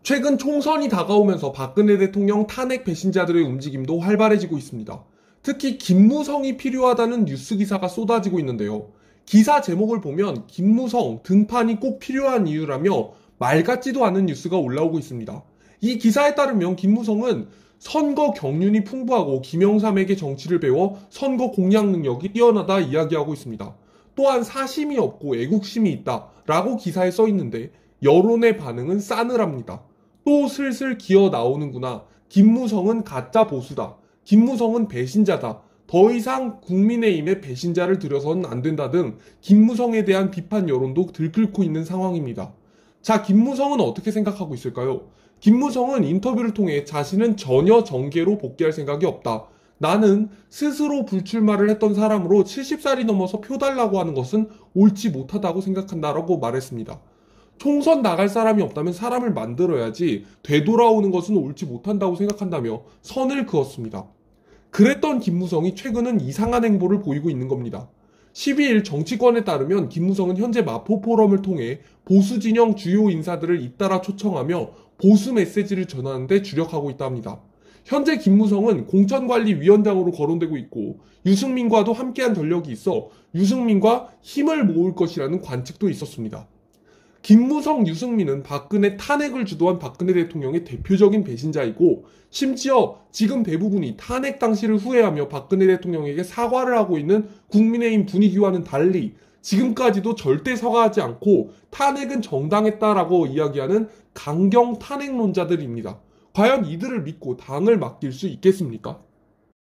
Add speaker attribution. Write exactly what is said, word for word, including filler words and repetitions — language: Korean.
Speaker 1: 최근 총선이 다가오면서 박근혜 대통령 탄핵 배신자들의 움직임도 활발해지고 있습니다. 특히 김무성이 필요하다는 뉴스 기사가 쏟아지고 있는데요. 기사 제목을 보면 김무성 등판이 꼭 필요한 이유라며 말 같지도 않은 뉴스가 올라오고 있습니다. 이 기사에 따르면 김무성은 선거 경륜이 풍부하고 김영삼에게 정치를 배워 선거 공략 능력이 뛰어나다 이야기하고 있습니다. 또한 사심이 없고 애국심이 있다 라고 기사에 써 있는데 여론의 반응은 싸늘합니다. 또 슬슬 기어 나오는구나. 김무성은 가짜 보수다. 김무성은 배신자다. 더 이상 국민의힘의 배신자를 들여서는 안 된다 등 김무성에 대한 비판 여론도 들끓고 있는 상황입니다. 자, 김무성은 어떻게 생각하고 있을까요? 김무성은 인터뷰를 통해 자신은 전혀 정계로 복귀할 생각이 없다. 나는 스스로 불출마를 했던 사람으로 칠십 살이 넘어서 표 달라고 하는 것은 옳지 못하다고 생각한다라고 말했습니다. 총선 나갈 사람이 없다면 사람을 만들어야지 되돌아오는 것은 옳지 못한다고 생각한다며 선을 그었습니다. 그랬던 김무성이 최근은 이상한 행보를 보이고 있는 겁니다. 십이 일 정치권에 따르면 김무성은 현재 마포 포럼을 통해 보수 진영 주요 인사들을 잇따라 초청하며 보수 메시지를 전하는 데 주력하고 있다 합니다. 현재 김무성은 공천관리위원장으로 거론되고 있고 유승민과도 함께한 전력이 있어 유승민과 힘을 모을 것이라는 관측도 있었습니다. 김무성, 유승민은 박근혜 탄핵을 주도한 박근혜 대통령의 대표적인 배신자이고 심지어 지금 대부분이 탄핵 당시를 후회하며 박근혜 대통령에게 사과를 하고 있는 국민의힘 분위기와는 달리 지금까지도 절대 사과하지 않고 탄핵은 정당했다라고 이야기하는 강경 탄핵론자들입니다. 과연 이들을 믿고 당을 맡길 수 있겠습니까?